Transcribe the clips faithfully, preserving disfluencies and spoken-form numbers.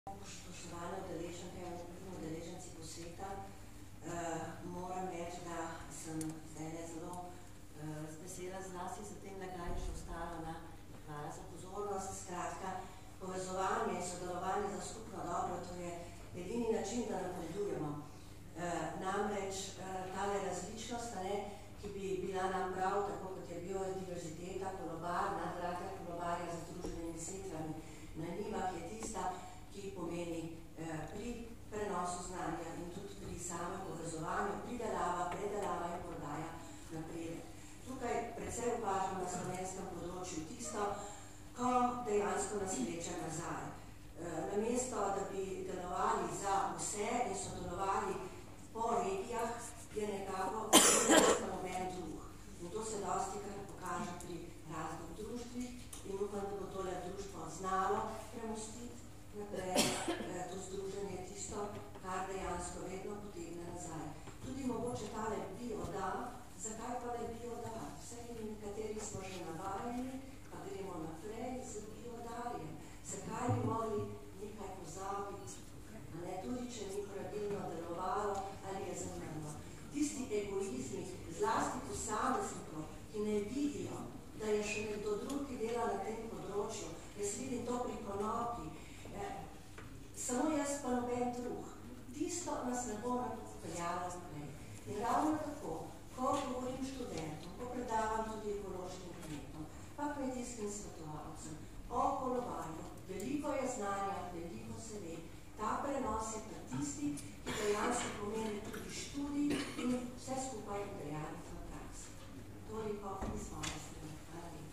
Spoštovane udeleženke in udeleženci posveta, moram reči, da sem zdaj zelo vesela zlasti za tem, da kaj še ostalo na hvala za pozornost. Skratka, povezovanje in sodelovanje za skupno dobro, to je edini način, da napredujemo. Namreč tale različnost, ki bi bila nam prav, tako kot je biodiverziteta, kolobar, nadgradnja kolobarja z združenimi setvami na njivah, je tista, ki pomeni pri prenosu znanja in tudi pri samem povezovanju, pridelava, predelava in prodaja napredek. Tukaj predvsej opažamo na slovenskem področju tisto, ko dejansko nas vleče nazaj. Namesto, da bi delovali za vse in sodelovali po regijah, je nekako noben drug. In to se dostikrat pokaže pri raznih društvih in upam, da bo tole društvo znalo premostiti naprej to združenje tisto, kar dejansko vedno potegne nazaj. Tudi mogoče tale bioda, zakaj pa ne bioda? Vsej nekateri smo že navajeni, pa gremo naprej z biodarjem. Zakaj bi mogli nekaj pozabiti, tudi če ni pravilno delovalo ali je zamrlo. Tisti egoizmi, zlasti posameznikov, ki ne vidijo, da je še nekdo drug, ki dela na tem področju, jaz vidim to pri konoplji, samo jaz pa noben drug. Tisto nas ne bo peljalo naprej. In ravno tako, ko govorim študentom, ko predavam tudi ekološkim kmetom, pa kmetijskim svetovalcem, o kolobarju, veliko je znanja, veliko se ve. Ta prenos je pa tisti, ki dejansko pomeni tudi študij in vse skupaj udejanjiti v praksi. Toliko iz moje strani. Hvala lepa.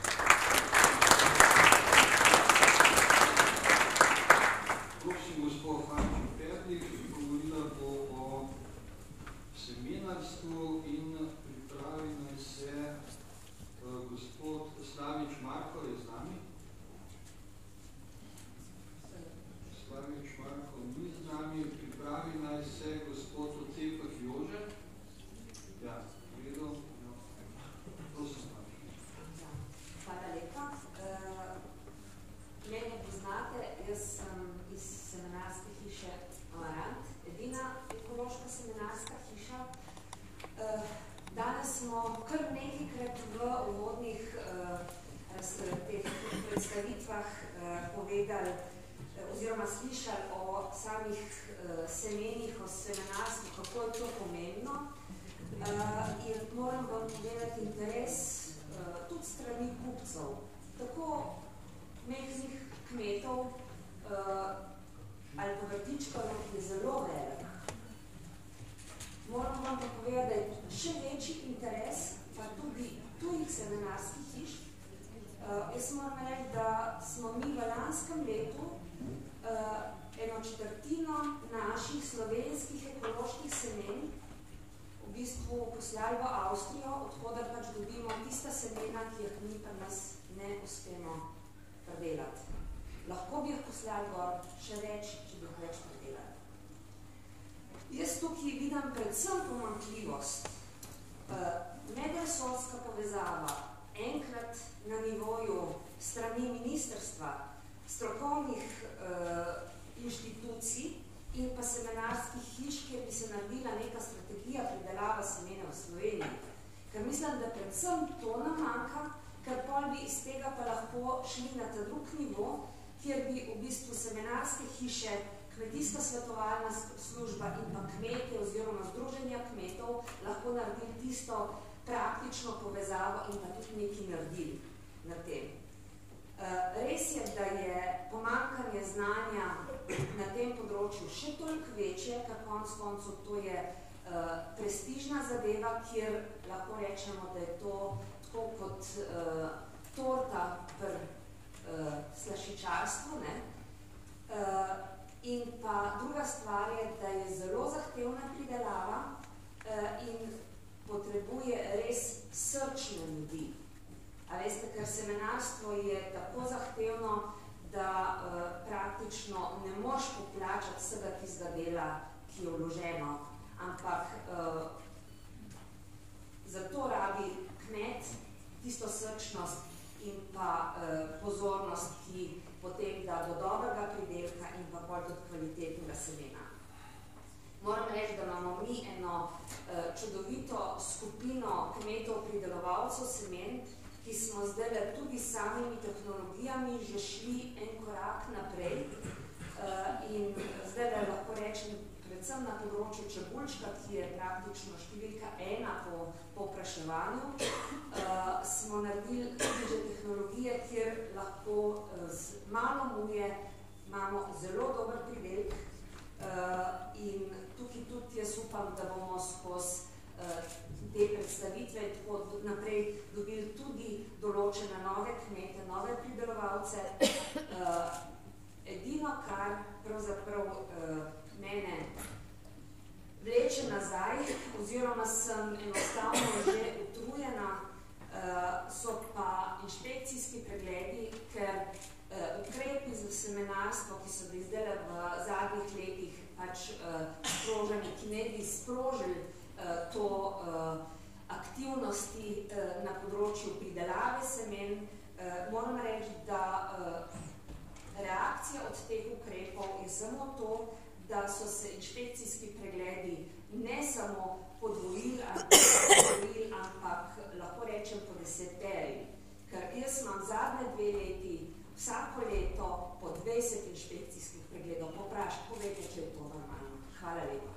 Prosim gospod Hančo Pernik, govorila bo o seminarstvu in pripravi naj se gospod Slavič Marko je z nami. Slavič Marko ni z nami, pripravi naj se gospod Ocefah Jože. Ja, redo. Prosim, Hančo. Hvala lepa. Mene poznate, jaz sem iz seminarske hiše Amarant, edina ekološka seminarska hiša. Danes smo kar nekajkrat v uvodnih predstavitvah povedali oziroma slišali o samih semenih, o seminarstvu, kako je to pomembno. In moram vam povedati interes tudi strani kupcev, tako mehkih kmetov ali pa vrtičkov je zelo velik. Moram vam pa povedati, da je še večji interes pa tudi tujih seminarskih hiš. Jaz moram reči, da smo mi v lanskem letu eno četrtino naših slovenskih ekoloških semen v bistvu poslali v Avstrijo, odhodar pač dobimo tista semena, ki jih mi pa nas ne uspemo predelati. Lahko bi jih poslali gor še več, če bi jih več predelali. Jaz tukaj vidim predvsem pomanjkljivost. Medresorska povezava enkrat na nivoju strani ministrstva, strokovnih inštitucij in pa seminarskih hiš, kjer bi se naredila neka strategija pridelava semena v Sloveniji. Ker mislim, da predvsem to nam manjka, ker pol bi iz tega pa lahko šli na ta drug nivo, kjer bi v bistvu seminarske hiše, kmetijska svetovalna služba in pa kmete oziroma združenja kmetov lahko naredili tisto praktično povezavo in pa tudi nekaj naredili na tem. Res je, da je pomanjkanje znanja na tem področju še toliko večje, ker konc koncev to je prestižna zadeva, kjer lahko rečemo, da je to tako kot torta pri slašičarstvu. In pa druga stvar je, da je zelo zahtevna pridelava in potrebuje res srčne ljudi. A veste, ker seminarstvo je tako zahtevno, da praktično ne moš poplačati vsega tistega dela, ki je vloženo, ampak zato rabi kmet tisto srčnost in pa pozornost, ki potem da do dobrega pridelka in pa pol tudi kvalitetnega semena. Moram reči, da imamo mi eno uh, čudovito skupino kmetov pridelovalcev semen, ki smo zdaj tudi s samimi tehnologijami že šli en korak naprej uh, in zdaj lahko rečem, predvsem na področju čebulčka, ki je praktično številka ena po povpraševanju, uh, smo naredili tudi že tehnologije, kjer lahko uh, z malo muje imamo zelo dober pridelek uh, in tukaj tudi jaz upam, da bomo skozi uh, te predstavitve in tako naprej dobili tudi določene nove kmete, nove pridelovalce. Uh, edino, kar pravzaprav uh, mene vleče nazaj, oziroma sem enostavno že utrujena, uh, so pa inšpekcijski pregledi, ker uh, ukrepi za semenarstvo, ki so bili zdaj v zadnjih letih pač uh, sproženi, ki ne bi sprožili uh, to uh, aktivnosti uh, na področju pridelave semen, uh, moram reči, da uh, reakcija od teh ukrepov je samo to, da so se inšpekcijski pregledi ne samo podvojili, podvojili, ampak lahko rečem po deseterji. Ker jaz imam zadnje dve leti vsako leto po dvajset inšpekcijskih pregledov. Poprašaj, povejte, če je to normalno. Hvala lepa.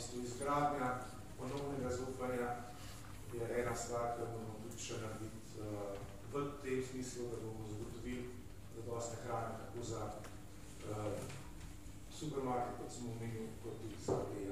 Izgradnja ponovnega zaupanja je ena stvar, ki moramo tudi še narediti uh, smislu, da bomo zagotovili zadostne hrane tako za uh, supermarket, kot smo omenili, kot tudi za te